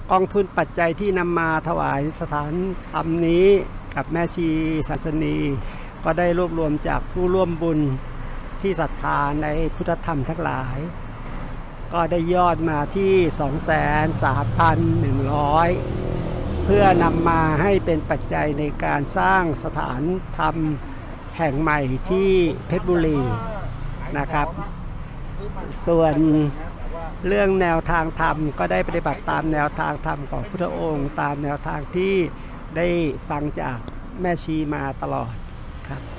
กองทุนปัจจัยที่นำมาถวายสถานธรรมนี้กับแม่ชีสันสนีก็ได้รวบรวมจากผู้ร่วมบุญที่ศรัทธาในพุทธธรรมทั้งหลายก็ได้ยอดมาที่ 233,100 เพื่อนำมาให้เป็นปัจจัยในการสร้างสถานธรรมแห่งใหม่ที่เพชรบุรีนะครับส่วนเรื่องแนวทางธรรมก็ได้ปฏิบัติตามแนวทางธรรมของพุทธองค์ตามแนวทางที่ได้ฟังจากแม่ชีมาตลอดครับ